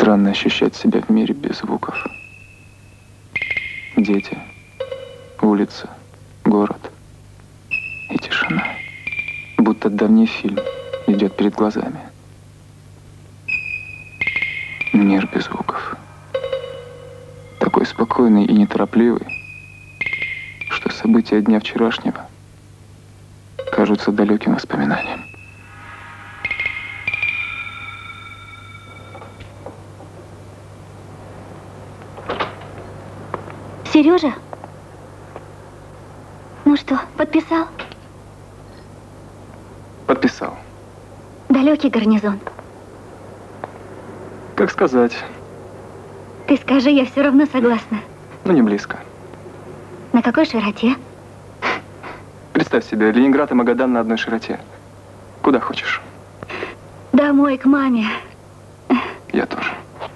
Странно ощущать себя в мире без звуков. Дети, улица, город и тишина. Будто давний фильм идет перед глазами. Мир без звуков. Такой спокойный и неторопливый, что события дня вчерашнего кажутся далеким воспоминанием. Сережа? Ну что, подписал? Подписал. Далекий гарнизон. Как сказать? Ты скажи, я все равно согласна. Ну, не близко. На какой широте? Представь себе, Ленинград и Магадан на одной широте. Куда хочешь. Домой, к маме. Я тоже.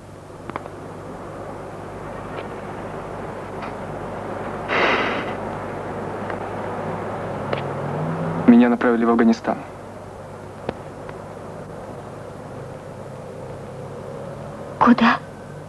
Меня направили в Афганистан. Куда?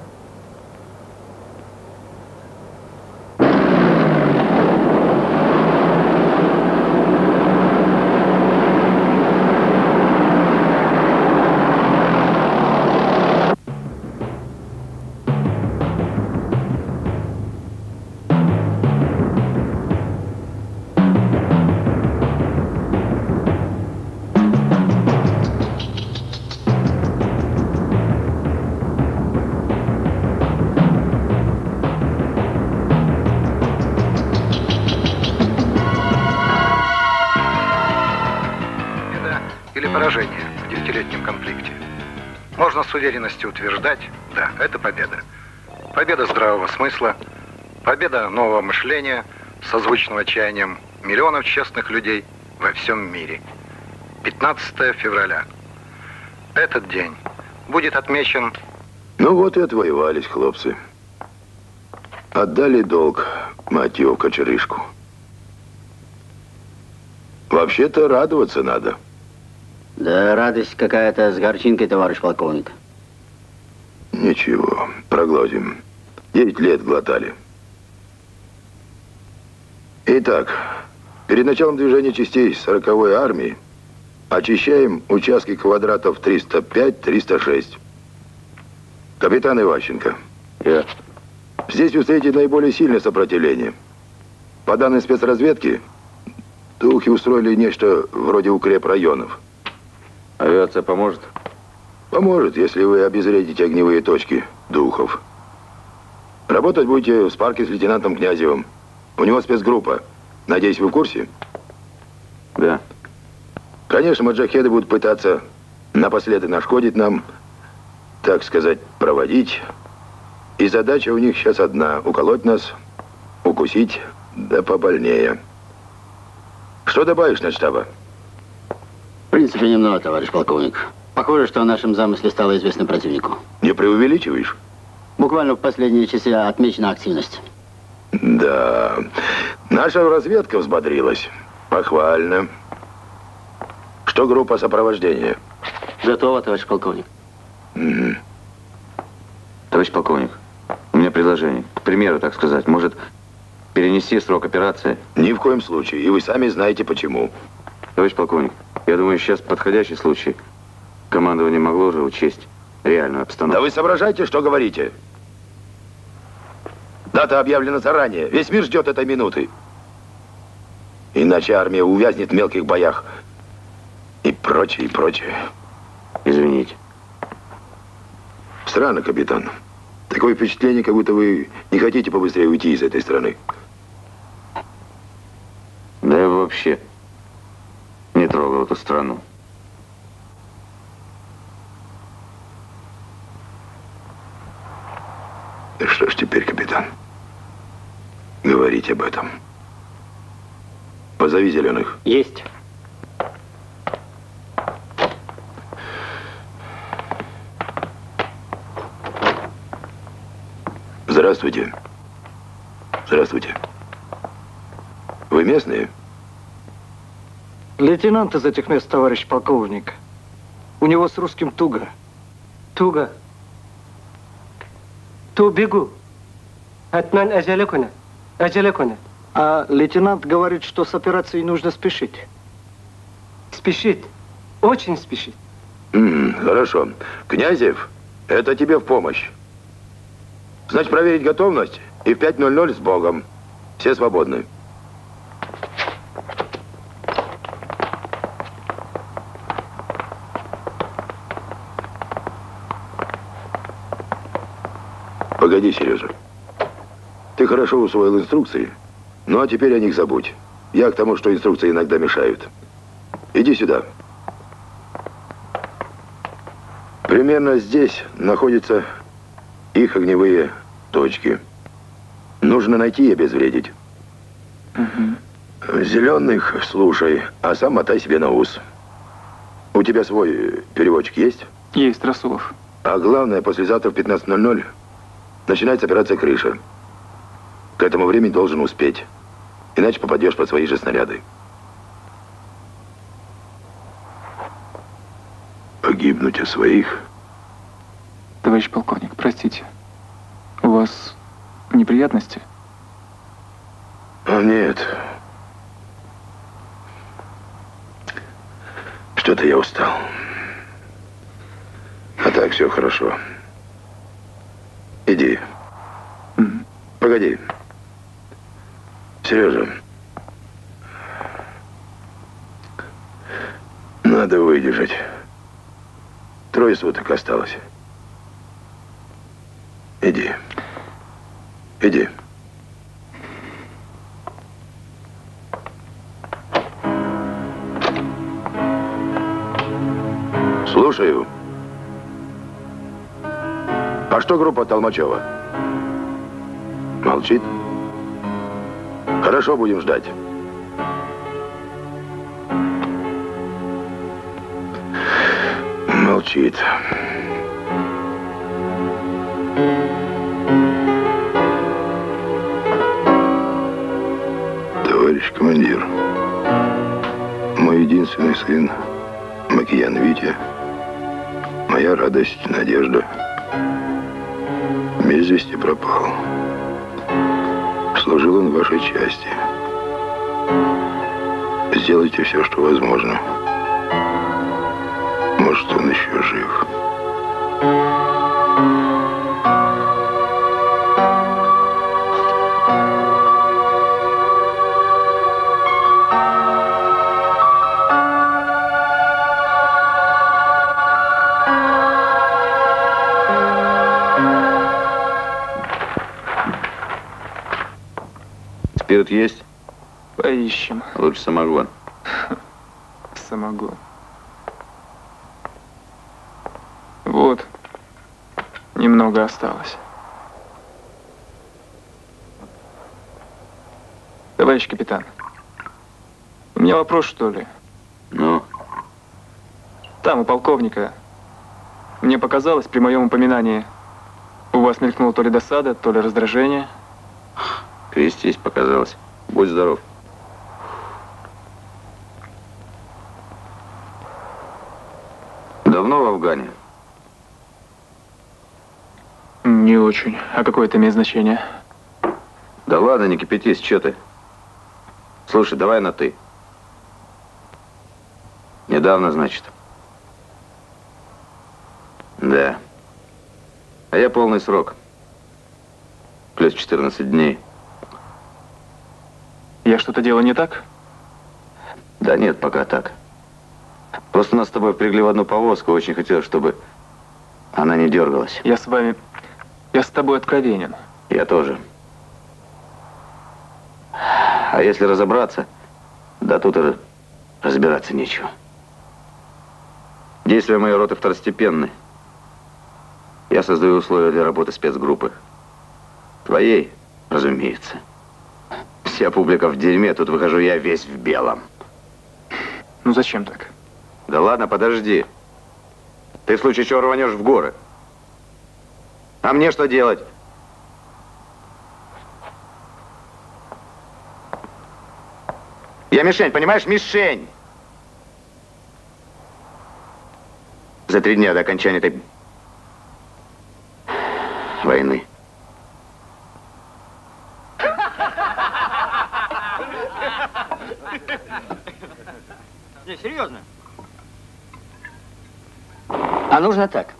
В 9-летнем конфликте. Можно с уверенностью утверждать, да, это победа. Победа здравого смысла, победа нового мышления, созвучного чаяниям миллионов честных людей во всем мире. 15 февраля. Этот день будет отмечен... Ну вот и отвоевались, хлопцы. Отдали долг, мать его, кочерышку. Вообще-то радоваться надо. Да радость какая-то с горчинкой, товарищ полковник. Ничего, проглотим. 9 лет глотали. Итак, перед началом движения частей 40-й армии очищаем участки квадратов 305-306. Капитан Иващенко. Я. Здесь вы встретите наиболее сильное сопротивление. По данным спецразведки, духи устроили нечто вроде укрепрайонов. Авиация поможет? Поможет, если вы обезвредите огневые точки духов. Работать будете в Спарке с лейтенантом Князевым. У него спецгруппа. Надеюсь, вы в курсе? Да. Конечно, маджахеды будут пытаться напоследок нашкодить нам, так сказать, проводить. И задача у них сейчас одна – уколоть нас, укусить, да побольнее. Что добавишь, начштаба? В принципе, немного, товарищ полковник. Похоже, что о нашем замысле стало известно противнику. Не преувеличиваешь? Буквально в последние часы отмечена активность. Да. Наша разведка взбодрилась. Похвально. Что группа сопровождения? Готово, товарищ полковник. Угу. Товарищ полковник, у меня предложение. К примеру, так сказать. Может, перенести срок операции? Ни в коем случае. И вы сами знаете, почему. Товарищ полковник, я думаю, сейчас подходящий случай. Командование могло уже учесть реальную обстановку. Да вы соображайте, что говорите. Дата объявлена заранее. Весь мир ждет этой минуты. Иначе армия увязнет в мелких боях. И прочее, и прочее. Извините. Странно, капитан. Такое впечатление, как будто вы не хотите побыстрее уйти из этой страны. Да я вообще не трогал эту страну. Что ж теперь, капитан? Говорить об этом. Позови зеленых. Есть. Здравствуйте. Здравствуйте. Вы местные? Лейтенант из этих мест, товарищ полковник. У него с русским туго. Туго? то бегу. Атман Аджалекуна. Аджалекуна. А лейтенант говорит, что с операцией нужно спешить. Спешит. Очень спешит. Хорошо. Князев, это тебе в помощь. Значит, проверить готовность и в 5:00 с Богом. Все свободны. Погоди, Сережа. Ты хорошо усвоил инструкции, ну а теперь о них забудь. Я к тому, что инструкции иногда мешают. Иди сюда. Примерно здесь находятся их огневые точки. Нужно найти и обезвредить. Зеленых слушай, а сам мотай себе на ус. У тебя свой переводчик есть? Есть, Расулов. А главное, послезавтра в 15:00 начинается операция «Крыша». К этому времени должен успеть. Иначе попадешь под свои же снаряды. Погибнуть от своих? Товарищ полковник, простите. У вас неприятности? Нет. Что-то я устал. А так все хорошо. Иди. Погоди. Сережа. Надо выдержать. 3 суток осталось. Иди. Иди. Слушаю. А что группа Толмачева? Молчит? Хорошо, будем ждать. Молчит. Товарищ командир, мой единственный сын, Макиян Витя, моя радость, надежда, без вести пропал. Служил он в вашей части. Сделайте все, что возможно. Может, он еще жив. Спирт есть? Поищем. Лучше самогон. Самогон. Вот. Немного осталось. Товарищ капитан, у меня вопрос, что ли? Ну? Там, у полковника. Мне показалось, при моем упоминании, у вас мелькнула то ли досада, то ли раздражение. Крестись показалось. Будь здоров. Давно в Афгане? Не очень. А какое это имеет значение? Да ладно, не кипятись, что ты? Слушай, давай на «ты». Недавно, значит. Да. А я полный срок. Плюс 14 дней. Я что-то делаю не так? Да нет, пока так. Просто нас с тобой впрягли в одну повозку. Очень хотелось, чтобы она не дергалась. Я с тобой откровенен. Я тоже. А если разобраться, да тут и разбираться нечего. Действия моей роты второстепенны. Я создаю условия для работы спецгруппы. Твоей, разумеется. Вся публика в дерьме, тут выхожу я весь в белом. Ну зачем так? Да ладно, подожди. Ты в случае чего рванешь в горы. А мне что делать? Я мишень, понимаешь? Мишень! За 3 дня до окончания этой войны А нужно так.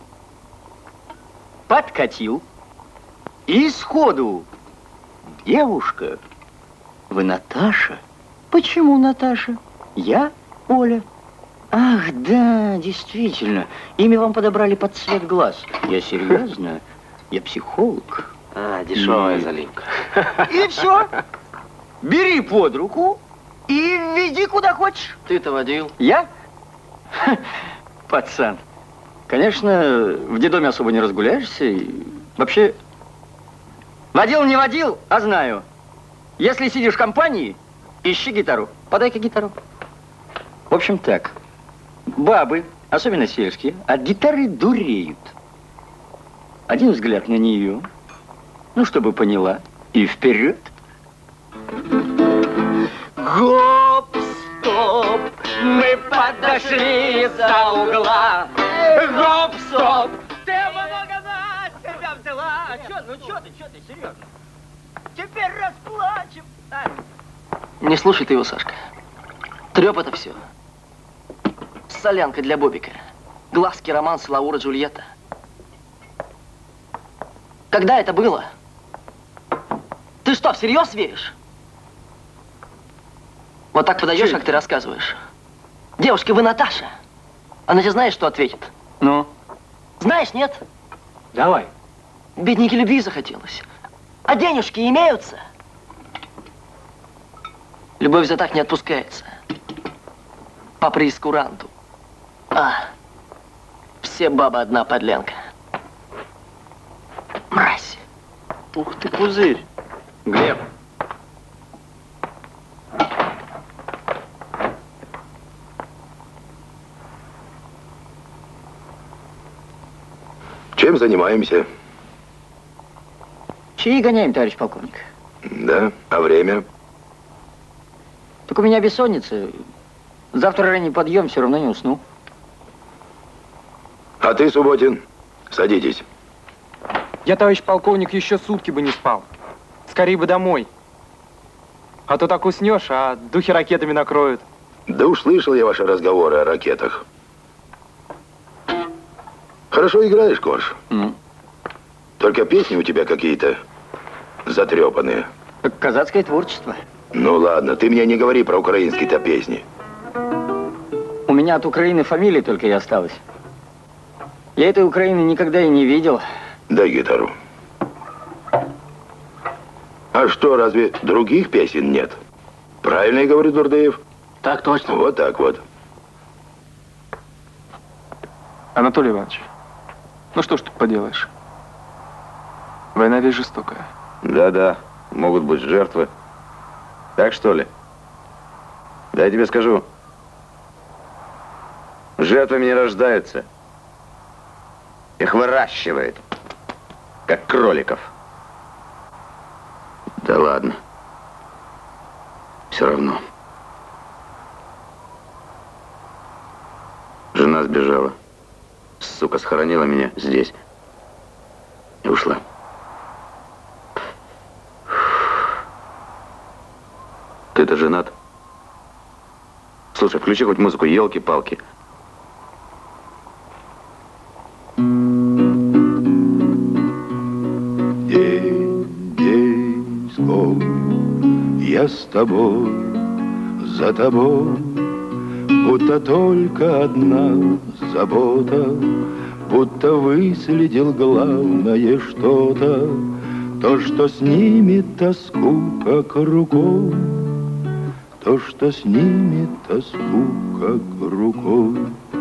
Подкатил и сходу. Девушка, вы Наташа? Почему Наташа? Я Оля. Ах, да, действительно. Имя вам подобрали под цвет глаз. Я серьезно. Я психолог. А, дешевая заливка. И все. Бери под руку и веди куда хочешь. Ты-то водил. Я? Ха, пацан. Конечно, в детдоме особо не разгуляешься. И вообще, водил, не водил, а знаю. Если сидишь в компании, ищи гитару. Подай-ка гитару. В общем, так. Бабы, особенно сельские, от гитары дуреют. Один взгляд на нее, ну, чтобы поняла, и вперед. Гоп, стоп, мы подошли из-за угла. Гоп, стоп, ты много на себя взяла. Чё ты, серьезно? Теперь расплачем. Не слушай ты его, Сашка. Трёп это все. Солянка для Бобика. Глазки, романсы, Лаура, Джульетта. Когда это было? Ты что, всерьез веришь? Вот так подойдешь, как ты рассказываешь. Девушка, вы Наташа. Она тебе знаешь, что ответит? Ну? Знаешь, нет? Давай. Бедненький любви захотелось. А денежки имеются? Любовь за так не отпускается. По прейскуранту. А, все бабы одна подлянка. Мразь. Ух ты, пузырь. Глеб. Чем занимаемся? Чаи гоняем, товарищ полковник. Да, а время? Так у меня бессонница. Завтра ранний подъем, все равно не усну. А ты, Субботин, садитесь. Я, товарищ полковник, еще сутки бы не спал. Скорее бы домой. А то так уснешь, а духи ракетами накроют. Да уж слышал я ваши разговоры о ракетах. Хорошо играешь, Корж. Только песни у тебя какие-то затрепанные. Казацкое творчество. Ну ладно, ты мне не говори про украинские-то песни. У меня от Украины фамилия только и осталась. Я этой Украины никогда и не видел. Дай гитару. А что, разве других песен нет? Правильно я говорю, Дурдеев? Так точно. Вот так вот. Анатолий Иванович, ну что ж тут поделаешь? Война ведь жестокая. Да-да, могут быть жертвы. Так что ли? Да я тебе скажу. Жертвами не рождаются. Их выращивают. Как кроликов. Да ладно. Все равно. Жена сбежала. Сука, схоронила меня здесь. И ушла. Ты-то женат? Слушай, включи хоть музыку, елки-палки. Я с тобой, за тобой, будто только одна забота, будто выследил главное что-то, то, что снимет тоску, как рукой, то, что снимет тоску, как рукой.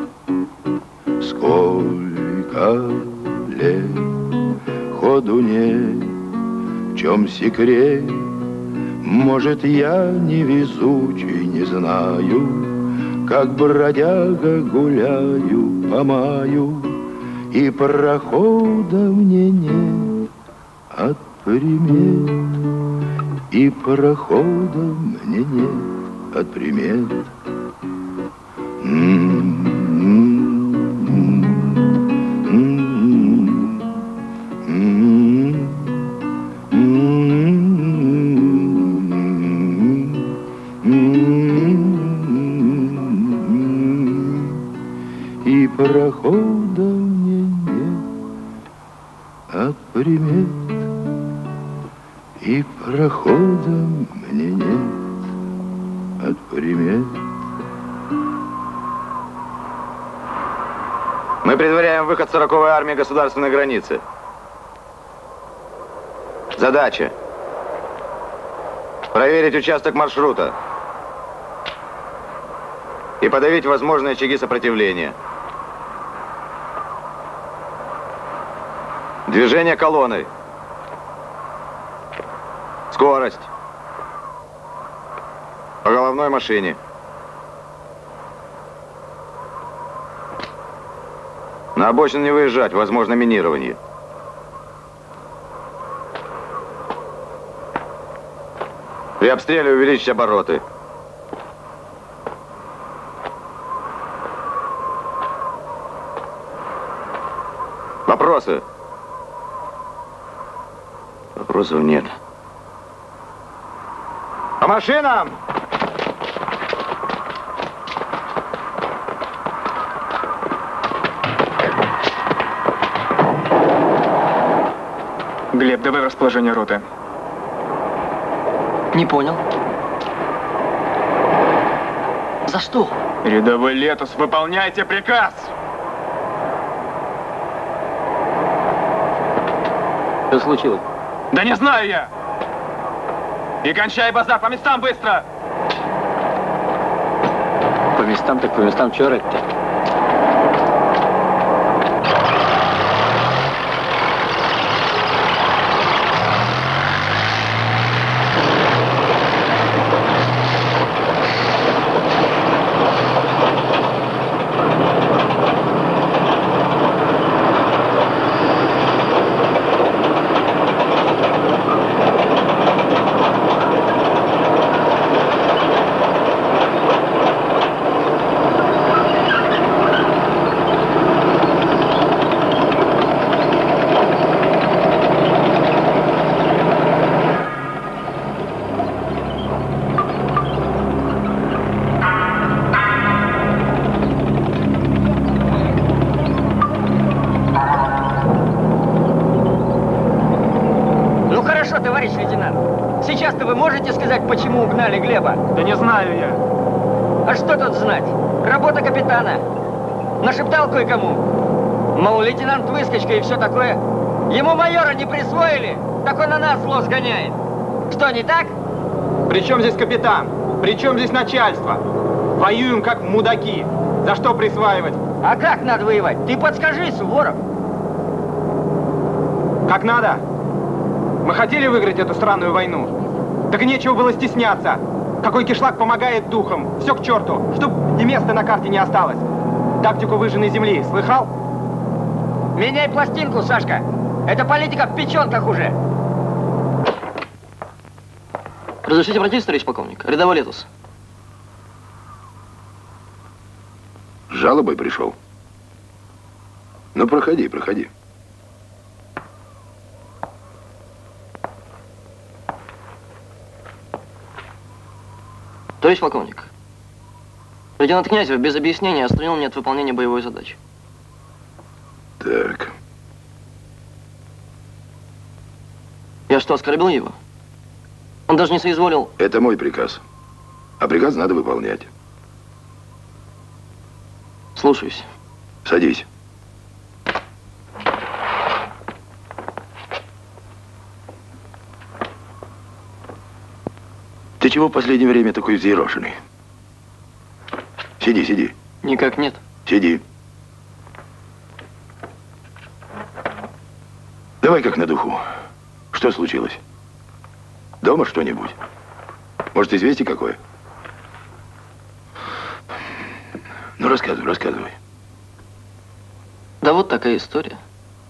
Сколько лет ходу нет, в чем секрет? Может, я невезучий, не знаю, как бродяга гуляю по маю, и прохода мне нет от примет, и прохода мне нет от примет. И прохода мне нет от примет, и прохода мне нет от примет. Мы предваряем выход 40-й армии государственной границы. Задача – проверить участок маршрута и подавить возможные очаги сопротивления. Движение колонной. Скорость. По головной машине. На обочину не выезжать, возможно минирование. При обстреле увеличить обороты. Вопросы? Вопросов нет. По машинам! Глеб, давай в расположение роты. Не понял. За что? Рядовой Летус, выполняйте приказ! Что случилось? Да не знаю я! И кончай базар, по местам быстро! По местам так по местам, чё орать-то? Почему угнали Глеба? Да не знаю я. А что тут знать? Работа капитана. Нашептал кое-кому. Мол, лейтенант выскочка и все такое. Ему майора не присвоили, так он на нас зло сгоняет. Что, не так? При чем здесь капитан? При чем здесь начальство? Воюем как мудаки. За что присваивать? А как надо воевать? Ты подскажи, Суворов. Как надо? Мы хотели выиграть эту странную войну. Так и нечего было стесняться. Какой кишлак помогает духом. Все к черту, чтоб ни места на карте не осталось. Тактику выжженной земли слыхал? Меняй пластинку, Сашка. Эта политика в печенках уже. Разрешите обратиться, товарищ полковник? Рядовой Летус. С жалобой пришел. Ну, проходи, проходи. Товарищ полковник, лейтенант Князев без объяснения отстранил меня от выполнения боевой задачи. Так. Я что, оскорбил его? Он даже не соизволил... Это мой приказ. А приказ надо выполнять. Слушаюсь. Садись. Ты чего в последнее время такой взъерошенный? Сиди, сиди. Никак нет. Сиди. Давай как на духу. Что случилось? Дома что-нибудь? Может, известие какое? Ну, рассказывай, рассказывай. Да вот такая история.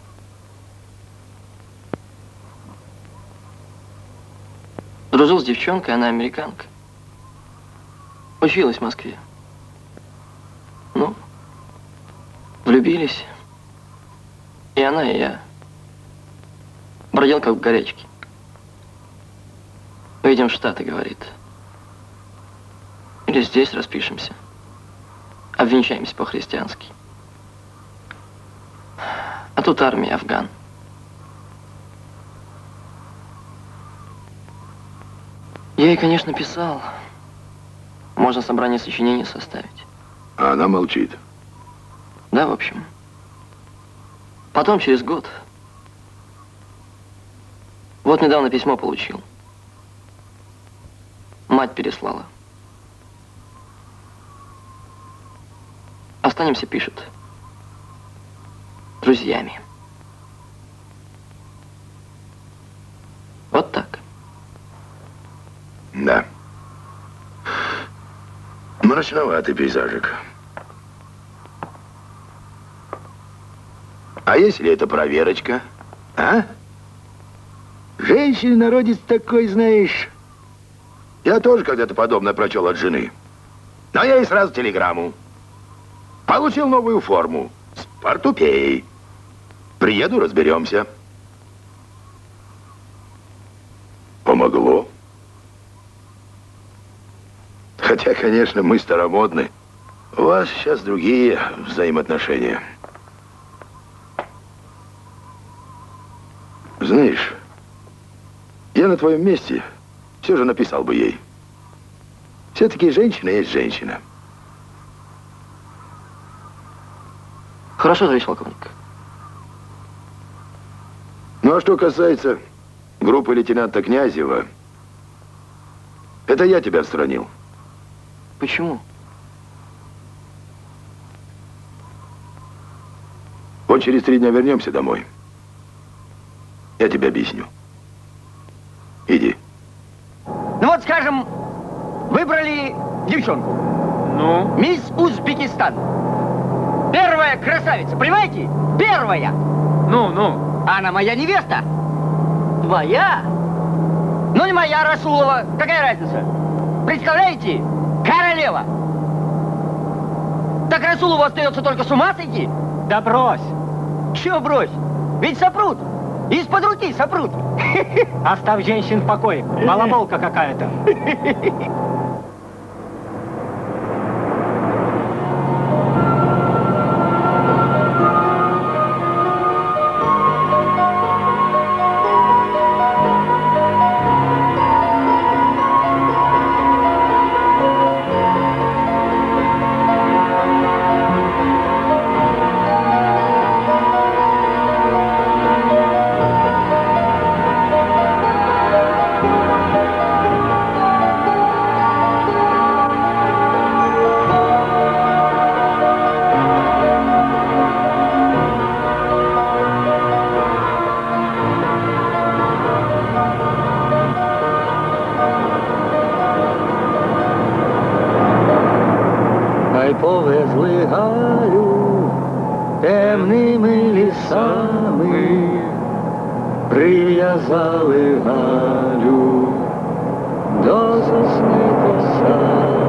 Дружил с девчонкой, она американка. Училась в Москве. Ну, влюбились. И она, и я. Бродил как в горячке. Поедем в Штаты, говорит. Или здесь распишемся. Обвенчаемся по-христиански. тут армия афган. Я ей, конечно, писал. Можно собрание сочинений составить. А она молчит. Да, в общем. Потом, через год. Вот недавно письмо получил. Мать переслала. Останемся, пишет. Друзьями. Вот так. Да. Мрачноватый пейзажик. А если это проверочка? А? Женщин народец такой, знаешь. Я тоже когда-то подобное прочел от жены. Но я ей сразу телеграмму. Получил новую форму. С портупеей. Приеду, разберемся. Помогло. Хотя, конечно, мы старомодны. У вас сейчас другие взаимоотношения. Знаешь, я на твоем месте все же написал бы ей. Все-таки женщина есть женщина. Хорошо, товарищ полковник. Ну, а что касается группы лейтенанта Князева, это я тебя отстранил. Почему? Вот через 3 дня вернемся домой. Я тебе объясню. Иди. Ну вот, скажем, выбрали девчонку. Ну? Мисс Узбекистан. Первая красавица, понимаете? Первая. Ну. Она моя невеста. Твоя? Ну, не моя, Расулова. Какая разница? Представляете? Королева. Так Расулову остается только с ума сойти? Да брось. Чего брось? Ведь сопрут. Из-под руки сопрут. Оставь женщин в покое. Балаболка какая-то. Повезли Галю темними лісами, прив'язали Галю до сосни косами.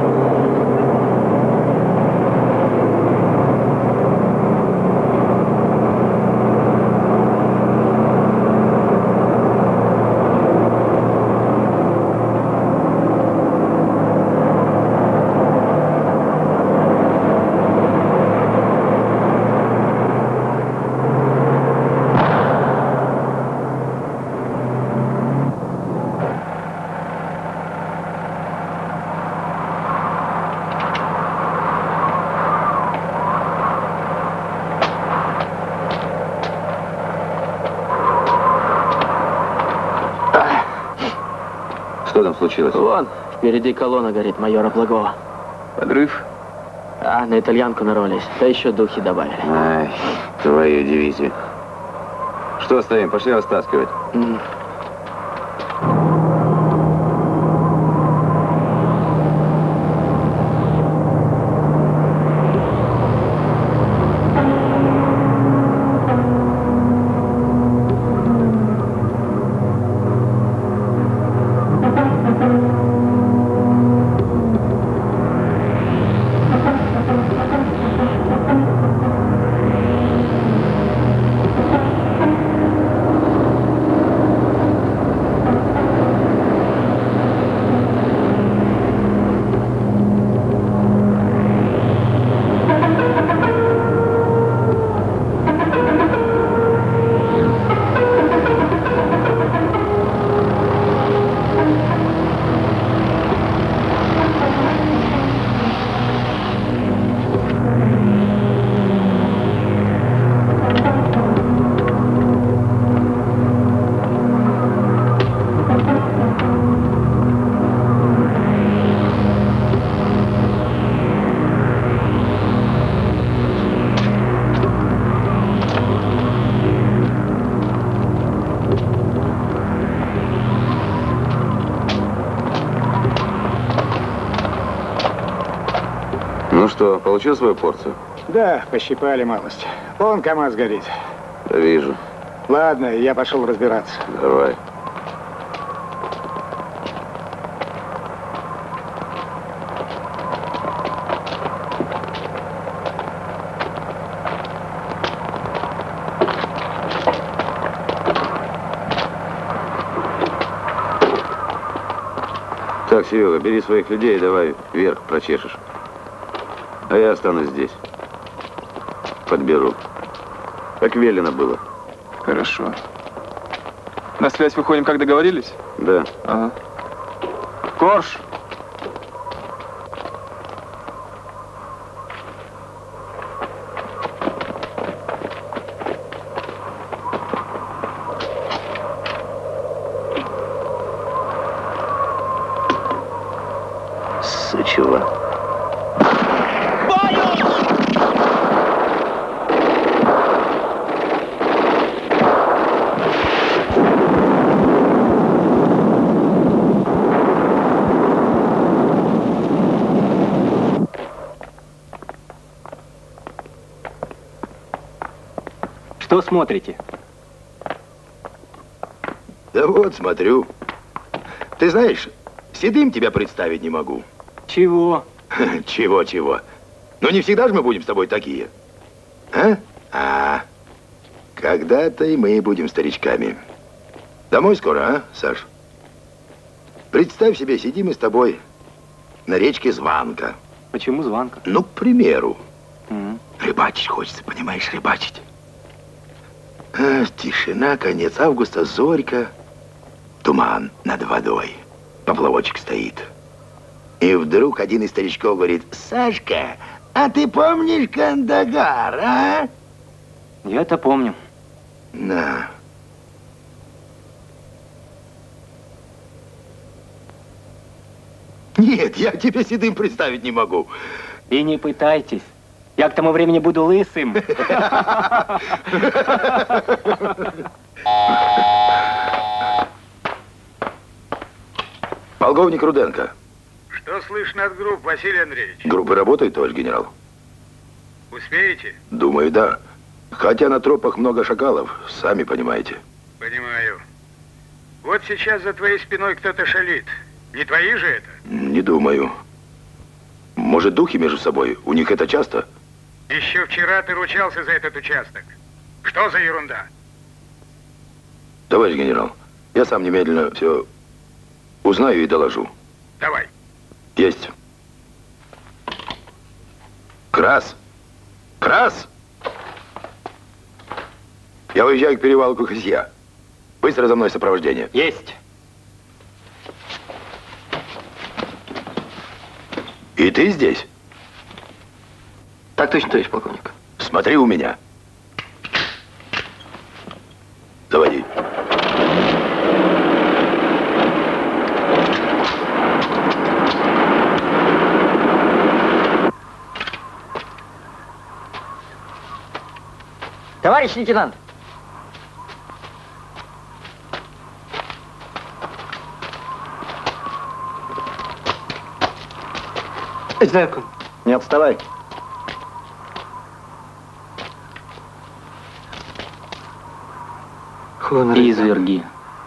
Что там случилось? Вон, впереди колонна горит майора Благова. Подрыв? А, на итальянку нарвались. Да еще духи добавили. Ай, твою дивизию. Что стоим? Пошли растаскивать. Что, получил свою порцию? Да, пощипали малость. Вон КамАЗ горит. Вижу. Ладно, я пошел разбираться. Давай. Так, Серега, бери своих людей и давай вверх прочешешь. А я останусь здесь. Подберу. Как велено было. Хорошо. На связь выходим, как договорились? Да. Ага. Корж! Сучила. Что смотрите? Да вот, смотрю. Ты знаешь, седым тебя представить не могу. Чего? Чего-чего? Ну не всегда же мы будем с тобой такие. А? Когда-то и мы будем старичками. Домой скоро, а, Саш? Представь себе, сидим мы с тобой на речке Званка. Почему Званка? Ну, к примеру. Рыбачить хочется, понимаешь, рыбачить. Тишина, конец августа, зорька, туман над водой. Поплавочек стоит. И вдруг один из старичков говорит: Сашка, а ты помнишь Кандагар, а? Я-то помню. На. Нет, я тебе седым представить не могу. И не пытайтесь. Я к тому времени буду лысым. Полковник Руденко. Что слышно от групп, Василий Андреевич? Группы работают, товарищ генерал? Успеете? Думаю, да. Хотя на тропах много шакалов, сами понимаете. Понимаю. Вот сейчас за твоей спиной кто-то шалит. Не твои же это? Не думаю. Может, духи между собой? У них это часто? Еще вчера ты ручался за этот участок. Что за ерунда? Товарищ генерал, я сам немедленно все узнаю и доложу. Давай. Есть. Крас! Крас! Я уезжаю к перевалку Хасья. Быстро за мной сопровождение. Есть. И ты здесь? Так точно, товарищ полковник. Смотри у меня. Заводи. Товарищ лейтенант! Знаку. Не отставай. Изверги.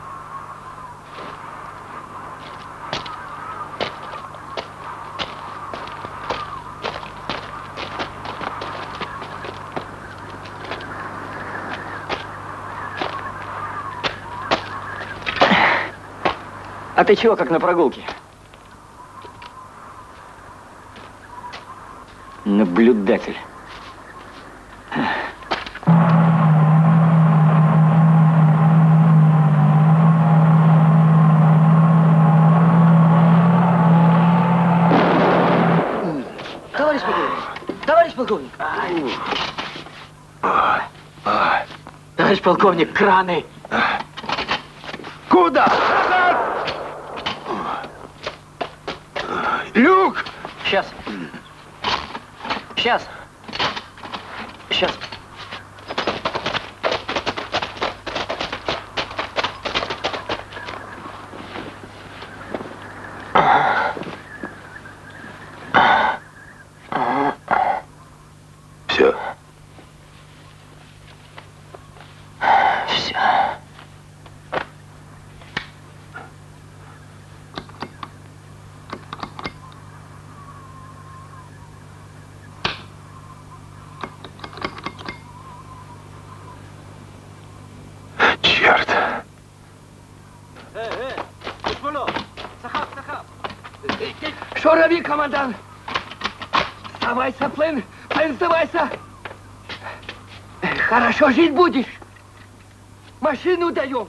А ты чего, как на прогулке? Наблюдатель. Товарищ полковник! Товарищ полковник! Товарищ полковник, краны! Куда? Люк! Сейчас. Сейчас. Сейчас. Что роби, командант? Сдавайся, Плен, сдавайся. Хорошо жить будешь. Машину даем.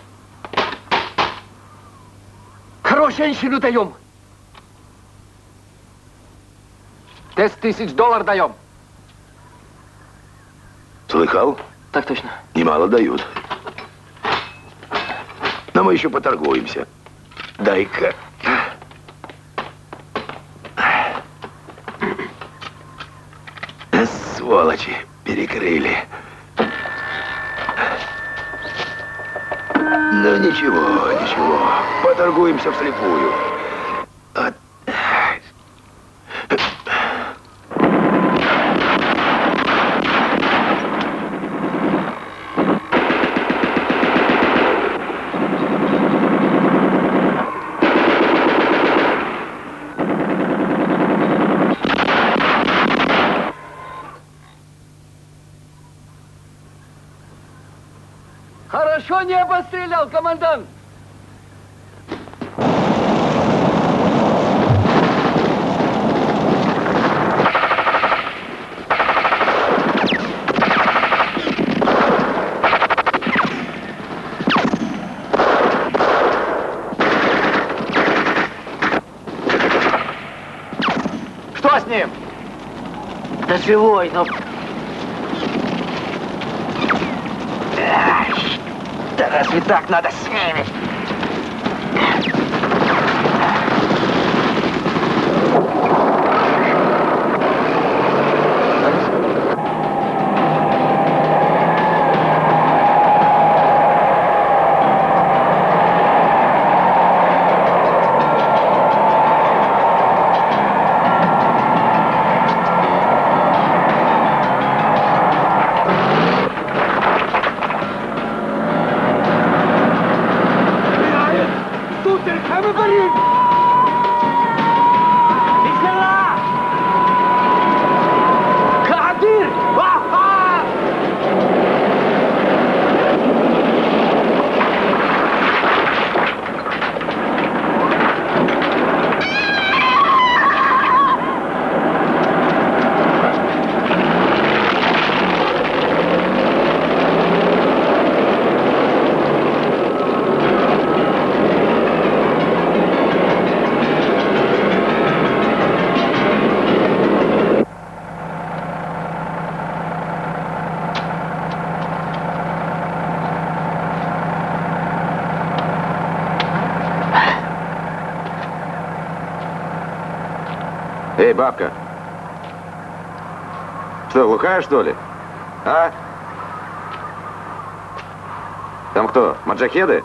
Хорошую женщину даем. $10 000 даем. Слыхал? Так точно. Немало дают. Но мы еще поторгуемся. Дай-ка. Сволочи, перекрыли. Ну ничего, ничего. Поторгуемся вслепую. Хорошо небо стрелял, командант. Что с ним? Да живой, но... Да разве так надо с ними? Эй, бабка. Что, глухая, что ли? А? Там кто, маджахеды?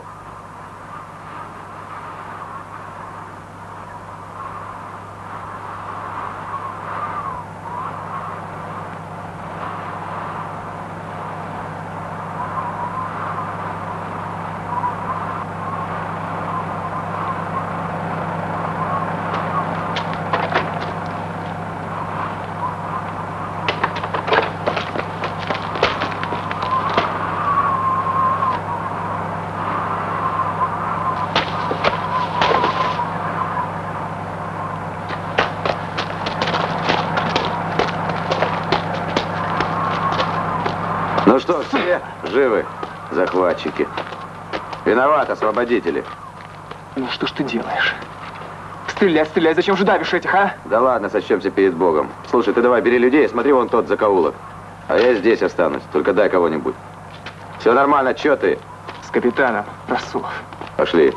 Ну что, все живы, захватчики? Виноват, освободители. Ну что ж ты делаешь? Стреляй, стреляй, зачем же давишь этих, а? Да ладно, сочтемся перед Богом. Слушай, ты давай бери людей, смотри вон тот закоулок. А я здесь останусь, только дай кого-нибудь. Все нормально, че ты? С капитаном Расулов. Пошли.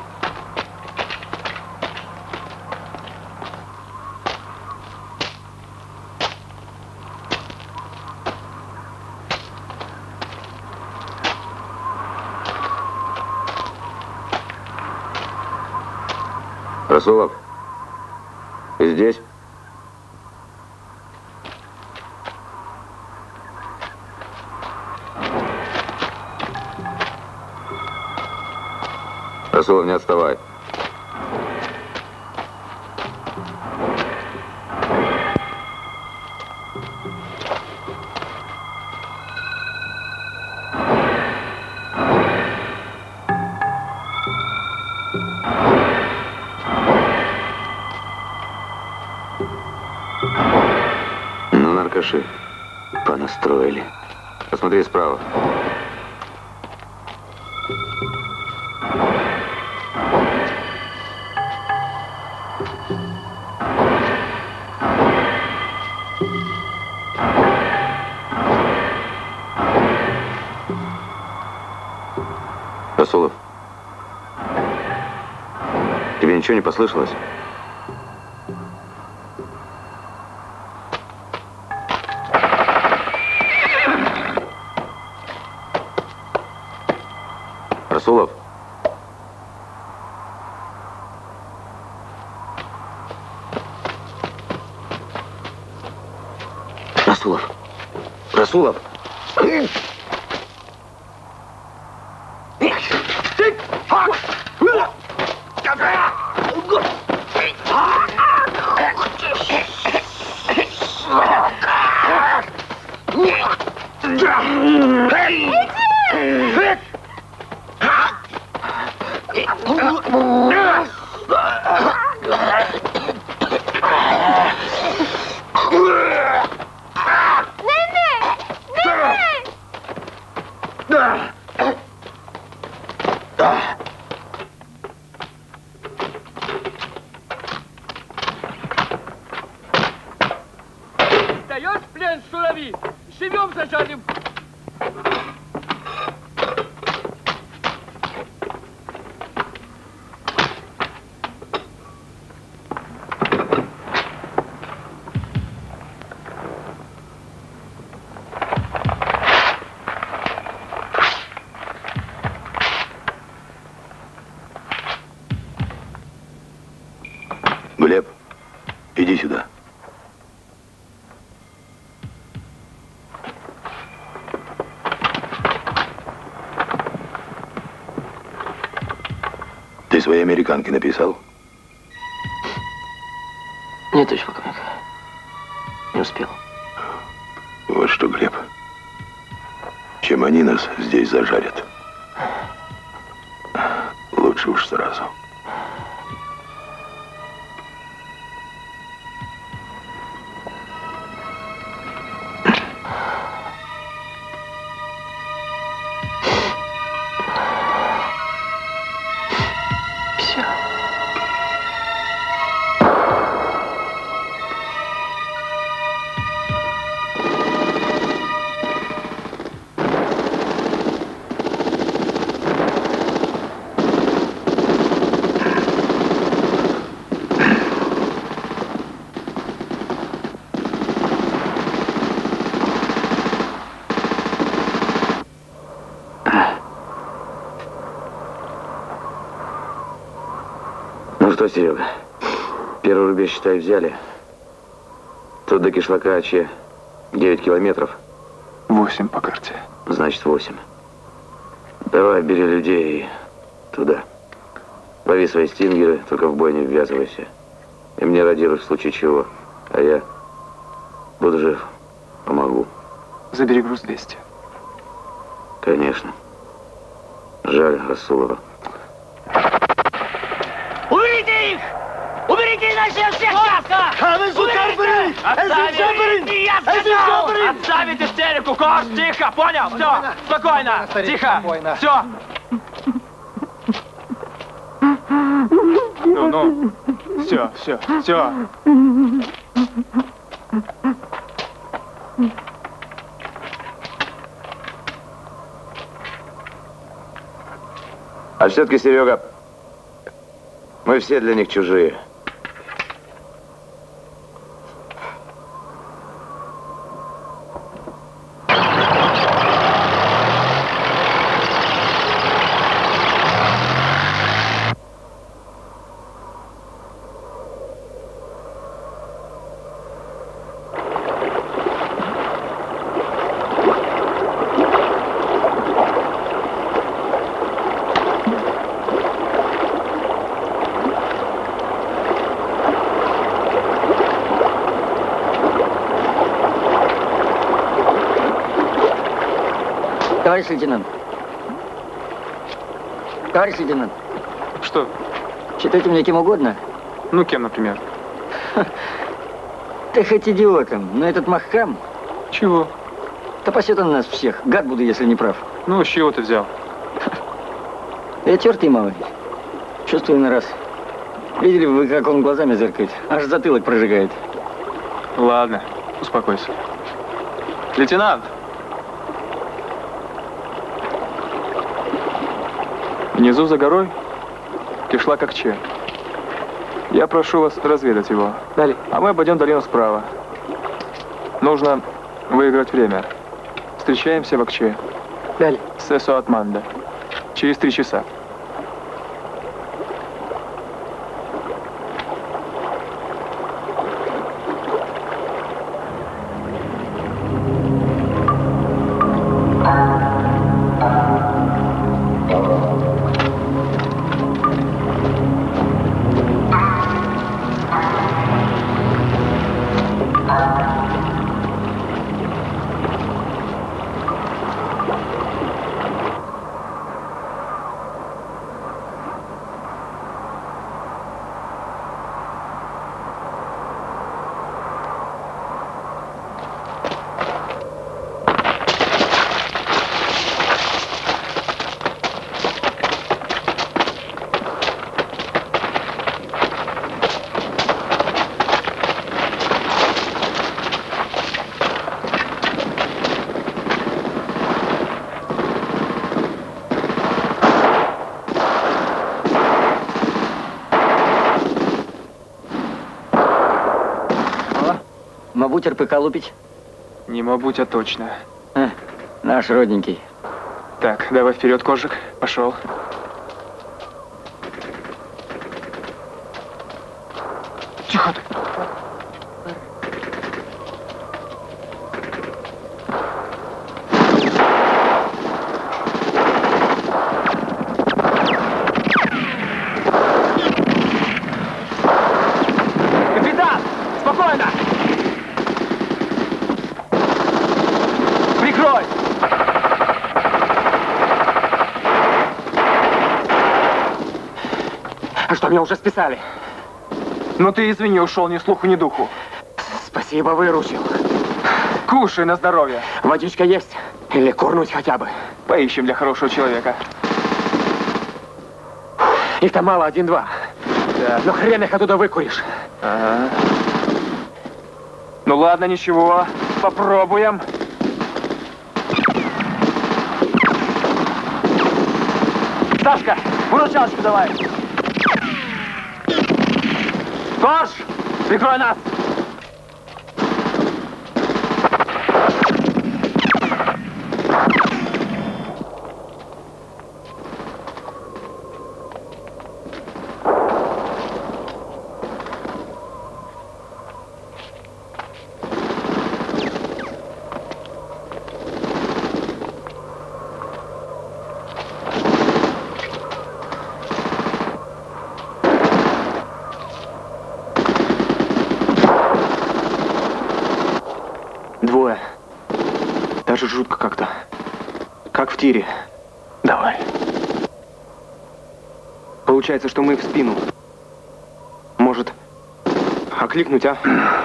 Расулов, ты здесь? Расулов, не отставай. алкаши понастроили. Посмотри справа. Расулов, тебе ничего не послышалось? Расулов? Расулов? Расулов? Даешь плен, Шурави? Живем зажарим. Глеб, иди сюда. Ты своей американке написал? Нет, товарищ полковник. Не успел. Вот что, Глеб. Чем они нас здесь зажарят, лучше уж сразу. Ну что, Серега, первый рубеж, считай, взяли. Тут до кишлака Аче 9 километров. 8 по карте. Значит, 8. Давай, бери людей и туда. Лови свои стингеры, только в бой не ввязывайся. И мне радируй в случае чего. А я буду жив, помогу. Забери груз 200. Конечно. Жаль Расулова. Уберите их! Уберите иначе всех сейчас! Уберите! Отставить истерику, Кош, тихо, понял? Все, спокойно, тихо, все. Ну, все. А все-таки, Серега, мы все для них чужие. Товарищ лейтенант. Товарищ лейтенант. Что? Считайте меня кем угодно. Ну, кем, например? Ты хоть идиотом, но этот Махкам Чего? Да пасет он нас всех. Гад буду, если не прав. Ну, с чего ты взял? Я черт и малый. Чувствую на раз. Видели бы вы, как он глазами зыркает? Аж затылок прожигает. Ладно, успокойся. Лейтенант! Внизу за горой кишлак Акче. Я прошу вас разведать его. Далее. А мы обойдем долину справа. Нужно выиграть время. Встречаемся в Акче. Далее. Сесо Атманда. Через 3 часа. Мабуть, РПК лупить? Не мабуть, а точно. Наш родненький. Так, давай вперед, Коржик. Пошел. Тихо ты. Капитан! Спокойно! Прикрой! А что, меня уже списали? Ну ты извини, ушел ни слуху, ни духу. Спасибо, выручил. Кушай на здоровье. Водичка есть? Или курнуть хотя бы? Поищем для хорошего человека. Их-то мало, 1-2. Да. Но хрен их оттуда выкуришь. Ага. Ну ладно, ничего. Попробуем. Сашка, выручалочку давай. Корж, прикрой нас. Двое. Даже жутко как-то. Как в тире. Давай. Получается, что мы в спину. Может, окликнуть, а?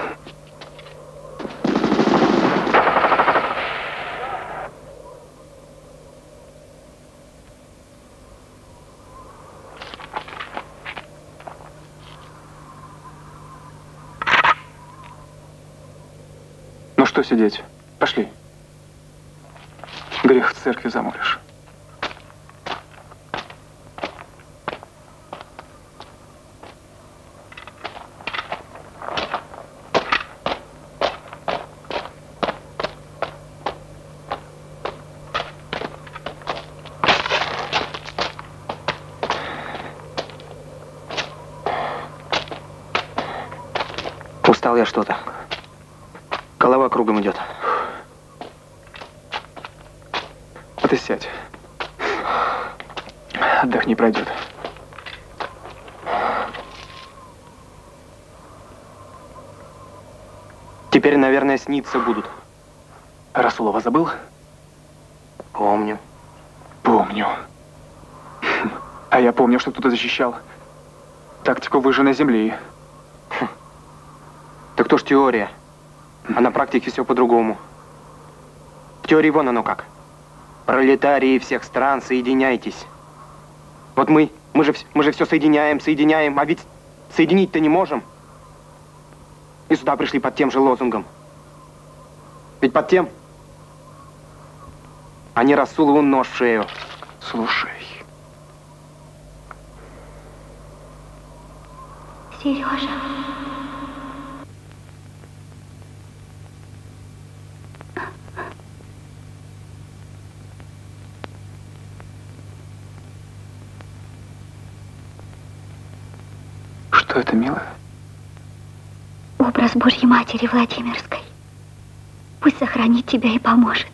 Ну что сидеть? Пошли. Грех в церкви замолишь. Устал я что-то. Голова кругом идет. А ты сядь. Отдохни, пройдет. Теперь, наверное, сниться будут. Расулова забыл? Помню. Помню. А я помню, что кто-то защищал тактику выжженной земли. Так то ж теория. А на практике все по-другому. В теории вон оно как. Пролетарии всех стран, соединяйтесь. Вот мы же все соединяем, а ведь соединить-то не можем. И сюда пришли под тем же лозунгом. Ведь под тем они Расулову нож в шею. Слушай. Сережа. Что это, милая? Образ Божьей Матери Владимирской. Пусть сохранит тебя и поможет.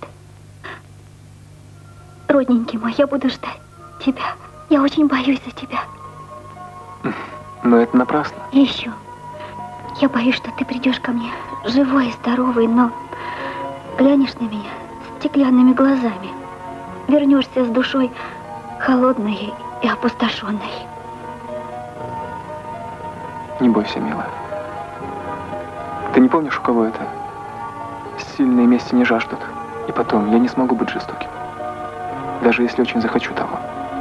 Родненький мой, я буду ждать тебя. Я очень боюсь за тебя. Но это напрасно. И еще. Я боюсь, что ты придешь ко мне живой и здоровый, но глянешь на меня стеклянными глазами. Вернешься с душой холодной и опустошенной. Не бойся, милая. Ты не помнишь, у кого это? Сильные мести не жаждут. И потом, я не смогу быть жестоким. Даже если очень захочу того.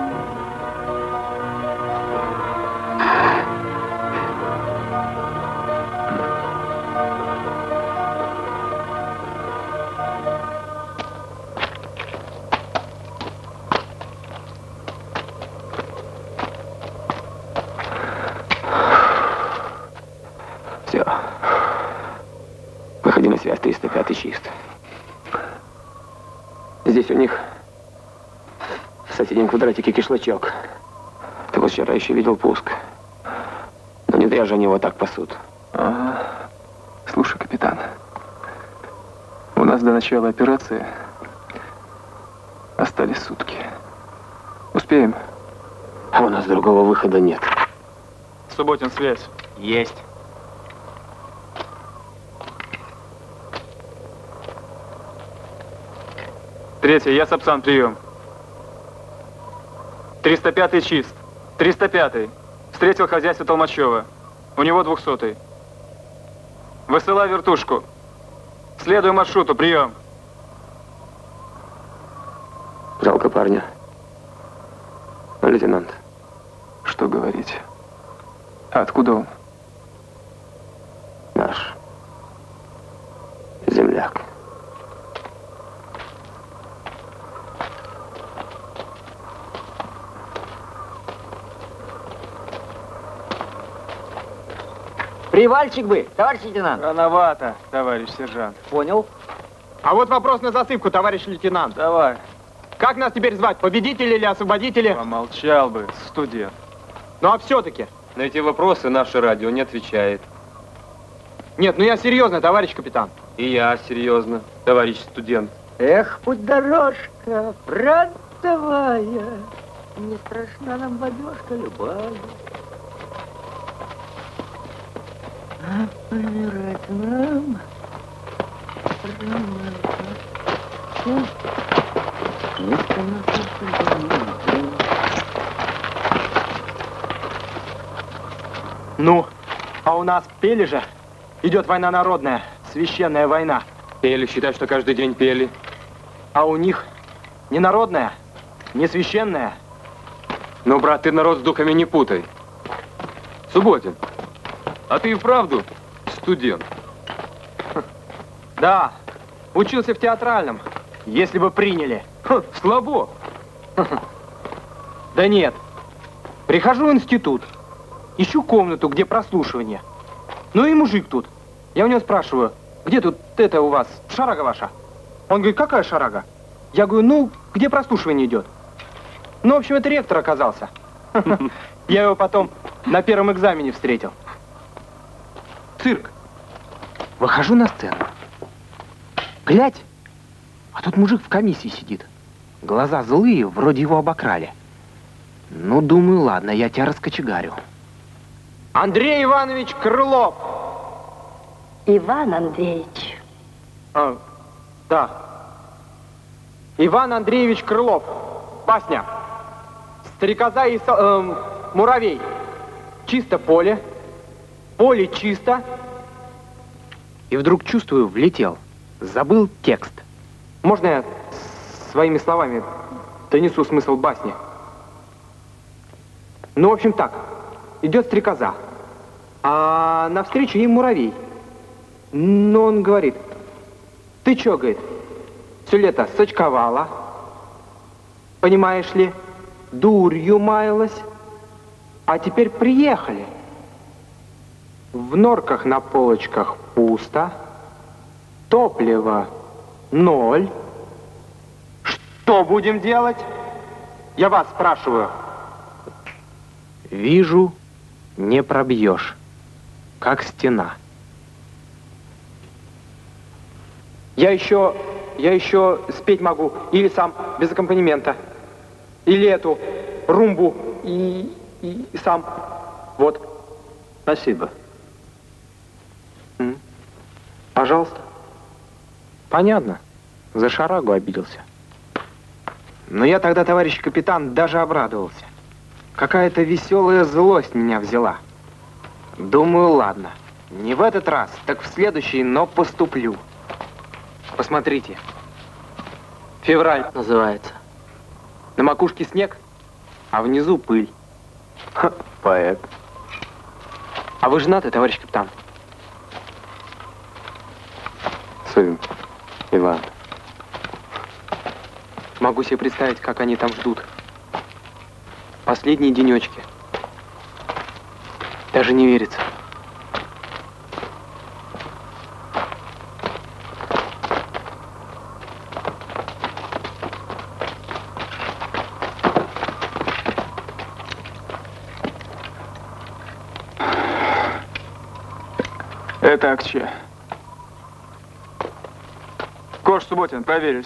Все. Выходи на связь, 305 чист. Здесь у них в соседнем квадратике кишлачок. Ты вот вчера еще видел пуск. Но не зря же они его так пасут. Ага. Слушай, капитан. У нас до начала операции остались сутки. Успеем? А у нас другого выхода нет. Субботин, связь. Есть. Третья, я Сапсан, прием. 305-й чист. 305-й. Встретил хозяйство Толмачева. У него 200-й. Высылай вертушку. Следуй маршруту, прием. Жалко парня. Лейтенант. Что говорить? А откуда он? Наш. Земляк. Привальчик бы, товарищ лейтенант. Рановато, товарищ сержант. Понял. А вот вопрос на засыпку, товарищ лейтенант. Давай. Как нас теперь звать? Победители или освободители? Помолчал бы, студент. Ну а все-таки. На эти вопросы наше радио не отвечает. Нет, ну я серьезно, товарищ капитан. И я серьезно, товарищ студент. Эх, путь дорожка, фронтовая, не страшна нам бабёшка любая. А помирать нам рано. Ну, а у нас пели же. Идет война народная, священная война. Пели, считай, что каждый день пели. А у них не народная, не священная. Ну, брат, ты народ с духами не путай. Субботин, а ты и вправду студент? Да, учился в театральном, если бы приняли. Слабо. Да нет, прихожу в институт, ищу комнату, где прослушивание. Ну и мужик тут. Я у него спрашиваю, где тут это у вас, шарага ваша? Он говорит, какая шарага? Я говорю, ну, где прослушивание идет? Ну, в общем, это ректор оказался. Я его потом на первом экзамене встретил. Цирк. Выхожу на сцену. Глядь, а тут мужик в комиссии сидит. Глаза злые, вроде его обокрали. Ну, думаю, ладно, я тебя раскочегарю. Андрей Иванович Крылов. Иван Андреевич. Да. Иван Андреевич Крылов. Басня. Стрекоза и муравей. Чисто поле. Поле чисто. И вдруг чувствую, влетел. Забыл текст. Можно я своими словами донесу смысл басни? Ну, в общем, так. Идет стрекоза, а навстречу ей муравей. Но он говорит: ты чё, говорит, все лето сочковала, понимаешь ли, дурью маялась, а теперь приехали. В норках на полочках пусто, топлива 0. Что будем делать? Я вас спрашиваю. Вижу, не пробьешь, как стена. Я еще спеть могу, или сам, без аккомпанемента. Или эту румбу и сам. Вот. Спасибо. Пожалуйста. Понятно. За шарагу обиделся. Но я тогда, товарищ капитан, даже обрадовался. Какая-то веселая злость меня взяла. Думаю, ладно. Не в этот раз, так в следующий, но поступлю. Посмотрите. Февраль называется. На макушке снег, а внизу пыль. Ха, поэт. А вы женаты, товарищ капитан? Сын Иван. Могу себе представить, как они там ждут. Последние денечки. Даже не верится. Это Акче. Кош Субботин, проверить.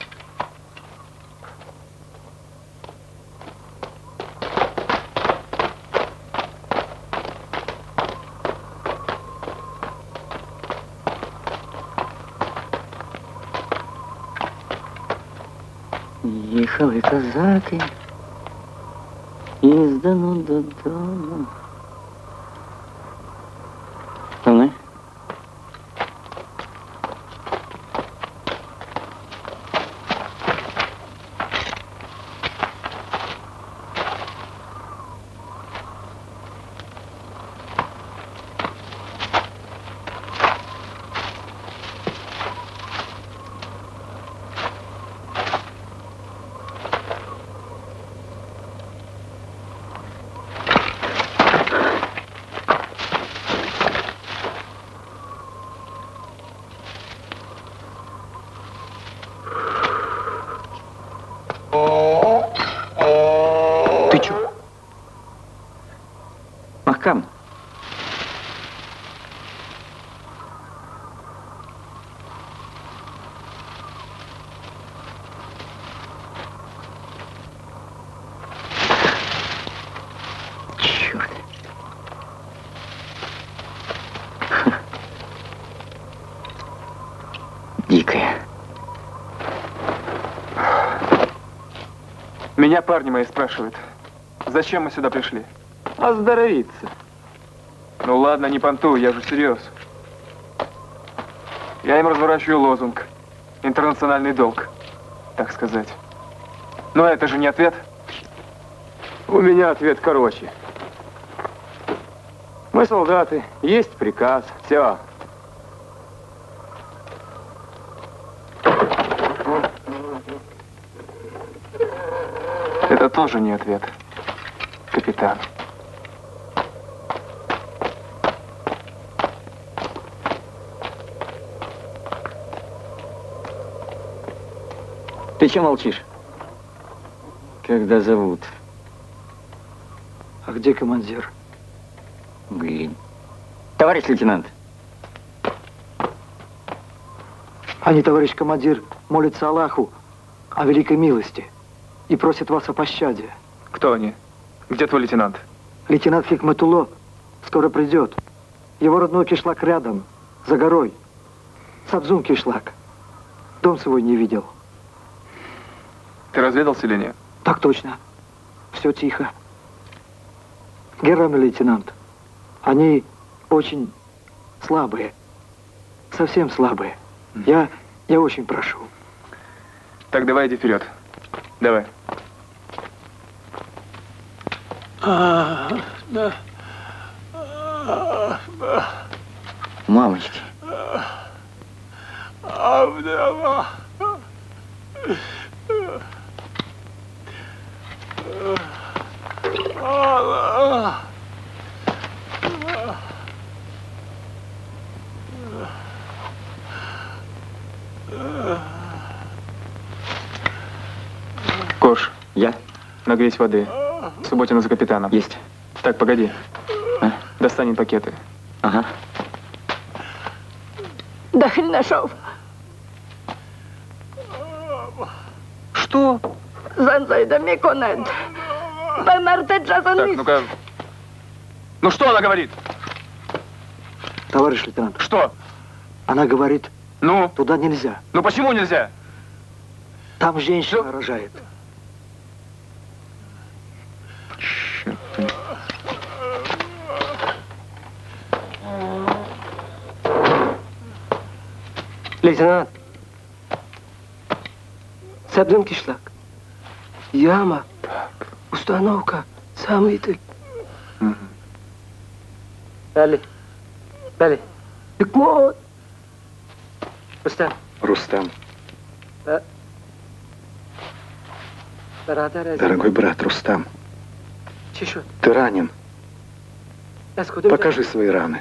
Ехали козаки із Дону додому. Вони? Махкам. Черт. Дикая. Меня парни мои спрашивают, зачем мы сюда пришли? Оздоровиться. Ну ладно, не понтуй, я же всерьез. Я им разворачиваю лозунг. Интернациональный долг, так сказать. Но это же не ответ. У меня ответ короче. Мы солдаты, есть приказ, все. Это тоже не ответ, капитан. Ты чем молчишь? Когда зовут? А где командир? Блин. Товарищ лейтенант. Они, товарищ командир, молятся Аллаху о великой милости и просят вас о пощаде. Кто они? Где твой лейтенант? Лейтенант Хикматулло скоро придет. Его родной кишлак рядом, за горой. Сабзун кишлак. Дом свой не видел. Ты разведал селение? Так точно. Все тихо. Генеральный лейтенант, они очень слабые. Совсем слабые. Я очень прошу. Так, давай иди вперед. Давай. Мамочки. Кош. Я? Нагреть воды. Субботина за капитаном. Есть. Так, погоди. Достань пакеты. Ага. داخل نشوف Что? زنزايدا ميكونند بمرتد Так, جازانيس ну-ка. Ну что она говорит? Товарищ лейтенант. Что? Она говорит, ну? Туда нельзя. Ну почему нельзя? Там женщина рожает. Черт. Лейтенант. Сабдун кишлак. Яма. Установка. Самый ты. Бали. Бали. Бекмот. Рустам. Рустам. Дорогой Дорогой брат Рустам, Чешут. ты ранен. Покажи свои раны.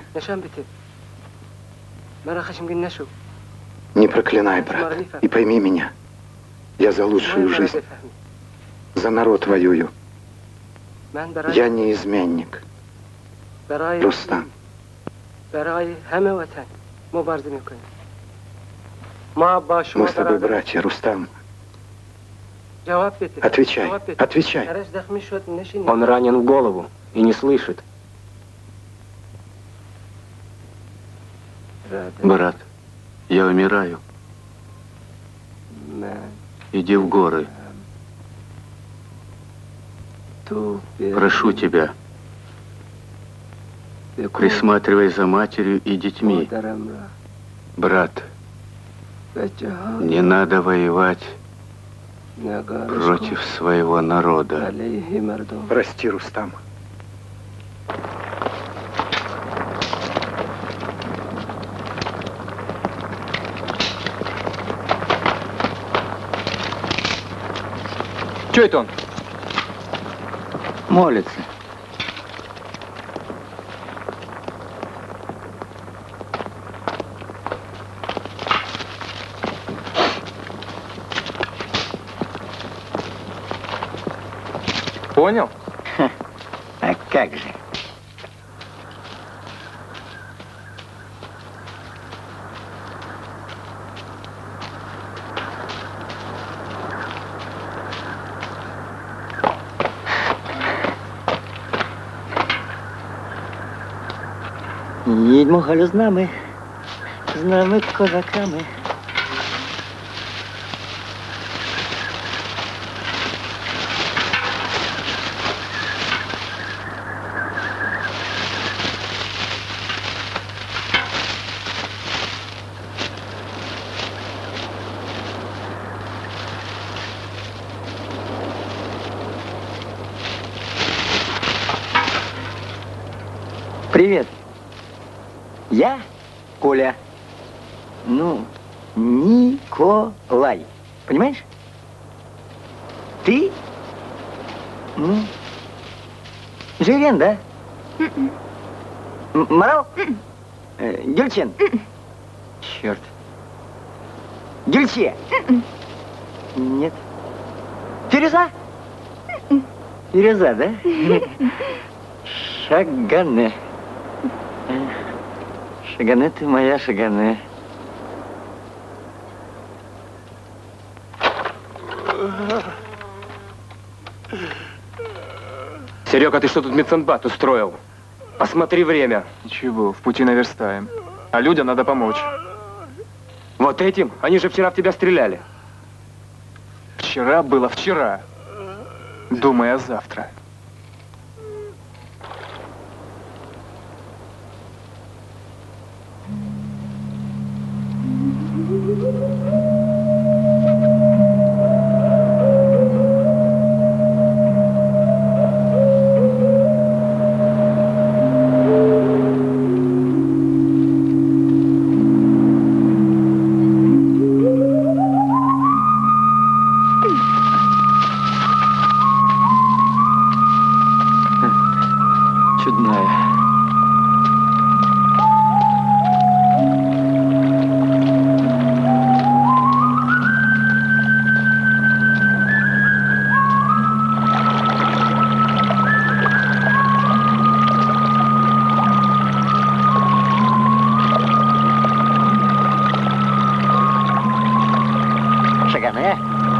Не проклинай, брат, и пойми меня. Я за лучшую жизнь. За народ воюю. Я не изменник. Рустам. Мы с тобой братья, Рустам. Отвечай, отвечай. Он ранен в голову и не слышит. Брат, я умираю. Иди в горы. Прошу тебя, присматривай за матерью и детьми. Брат, не надо воевать против своего народа. Прости, Рустам. Что это он? Молится. Понял? А как же? Їдьмо, Галю, з нами козаками. Привет. Я Коля. Ну, Николай. Понимаешь? Ты? Ну, Жирен, да? Марал? Гельчен? Черт. Гельче? Нет. Фереза? Фереза, да? Шагане. Шагане ты моя, Шагане. Серега, ты что тут медсанбат устроил? Посмотри время. Ничего, в пути наверстаем. А людям надо помочь. Вот этим? Они же вчера в тебя стреляли. Вчера было вчера. Думай о завтра. знаю. Шагане.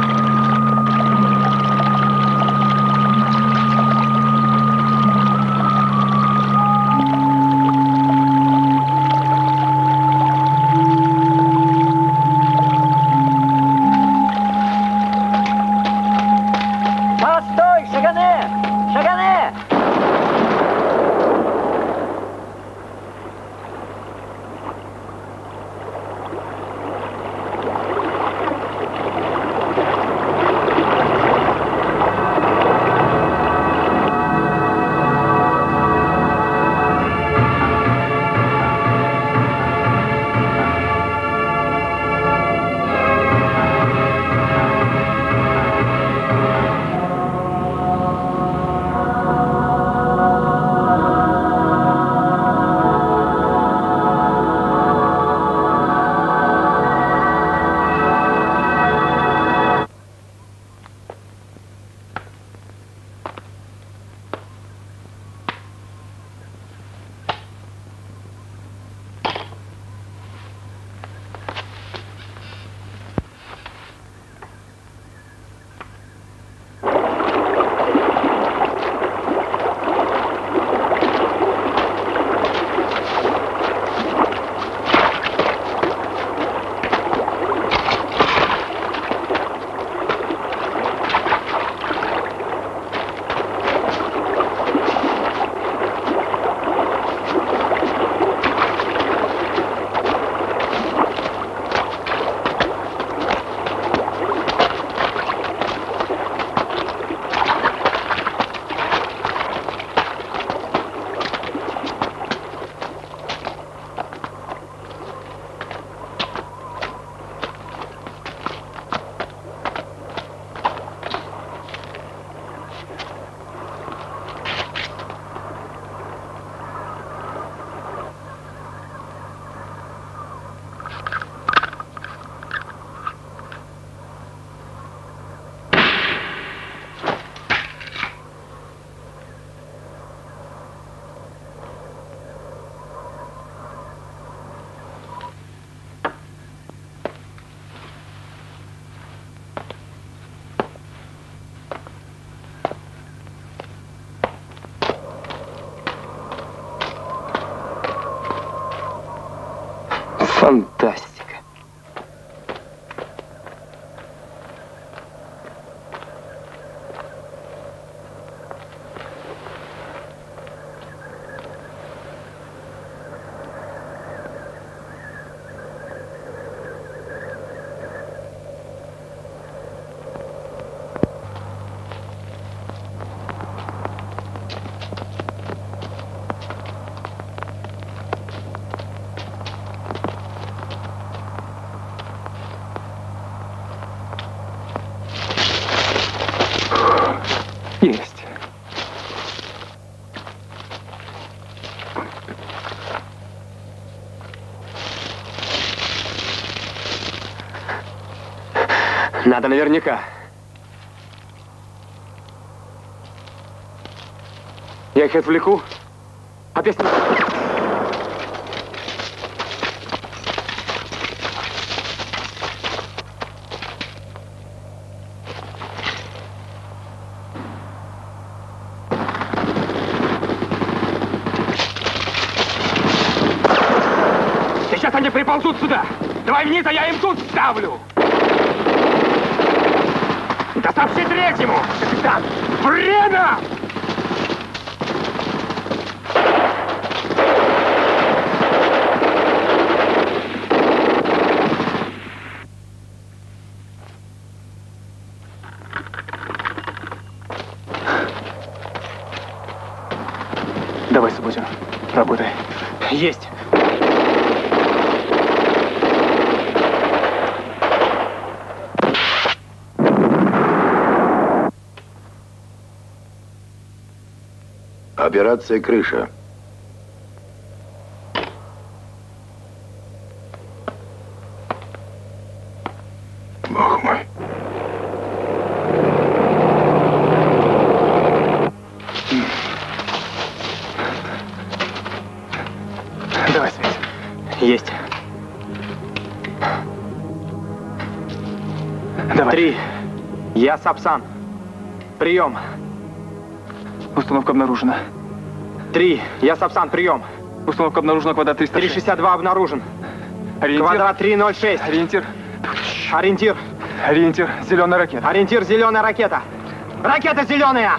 Постой, Шагане! Шагане! Фантастика. Есть. Надо наверняка. Я их отвлеку. А ты... Сейчас они приползут сюда. Давай вниз, а я им тут ставлю. Да сообщи третьему, капитан. Время! Давай, Субботин, работай. Есть. Операция «Крыша». Бог мой. Давай связь. Есть. Давай. 3. Я Сапсан. Прием. Установка обнаружена. 3. Я Сапсан. Прием. Установка обнаружена. Квадрат 306. 362 обнаружен. Ориентир. Квадрат 306. Ориентир. Ориентир. Ориентир. Зеленая ракета. Ориентир. Зеленая ракета. Ракета зеленая.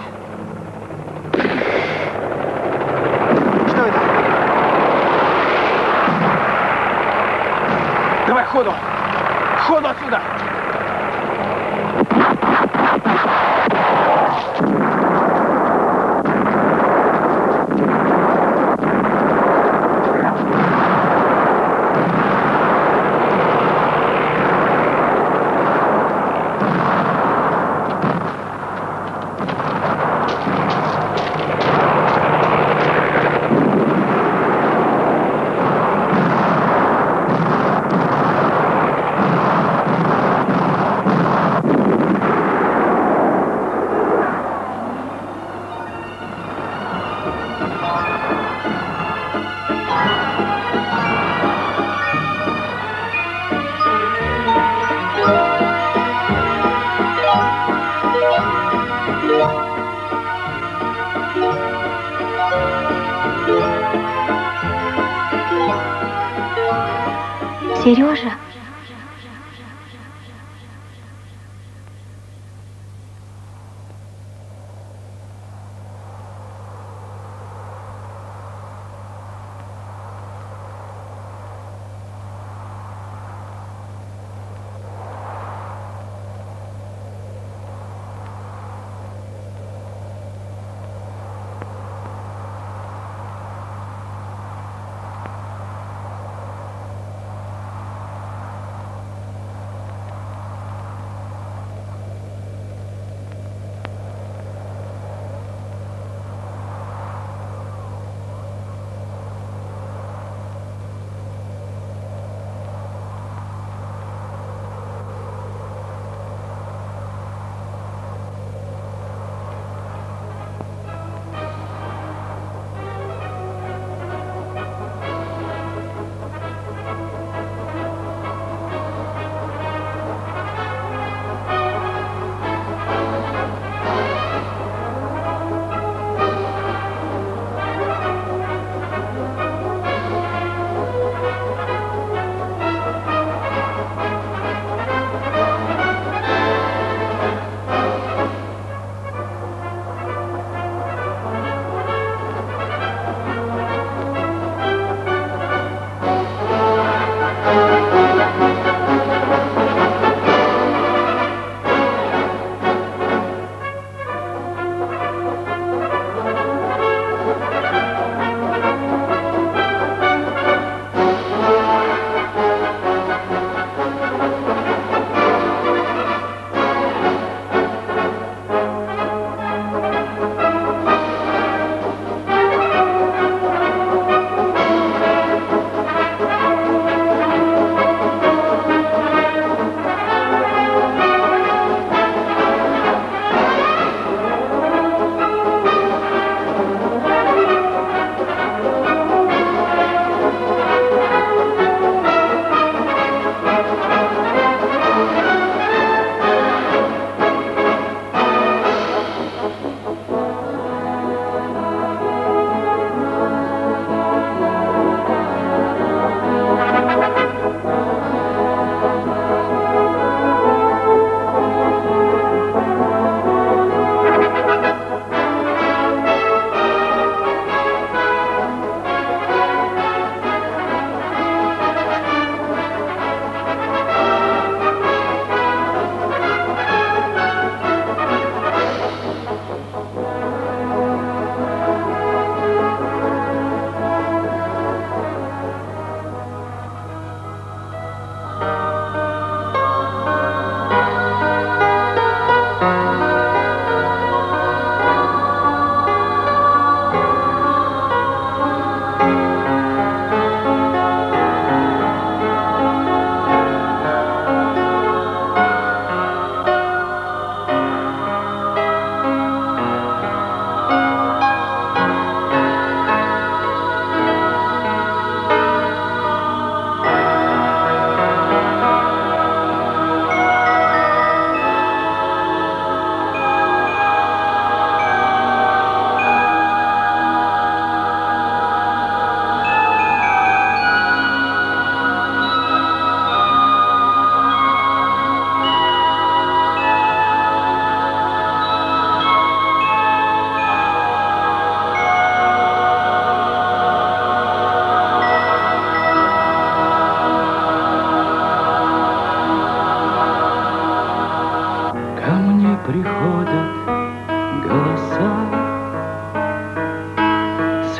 Что это? Давай ходу. Ходу отсюда. Сережа?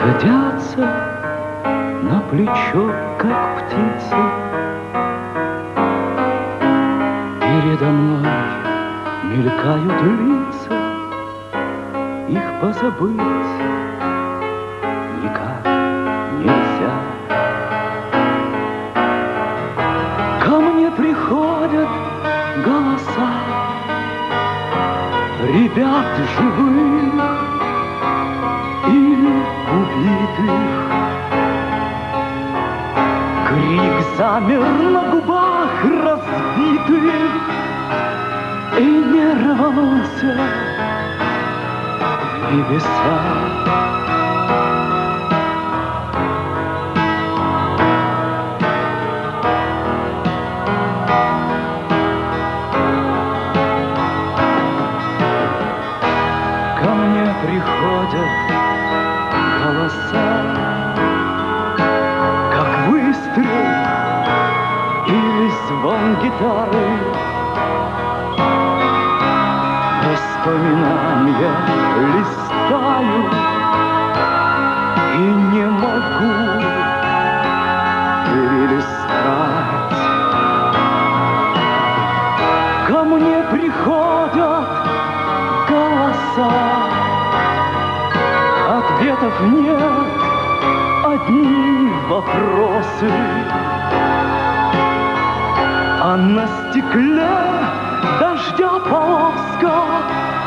садятся на плечо, как птицы. Передо мной мелькают лица, их позабыть никак нельзя. Ко мне приходят голоса ребят живых или убитых. Крик замер на губах разбитых и не рванулся в небеса. Ко мне приходят голоса, как выстрел или звон гитары. Воспоминания листаю и не могу перелистать. Ко мне приходят голоса, ответов нет, одни вопросы. А на стекле дождя полоска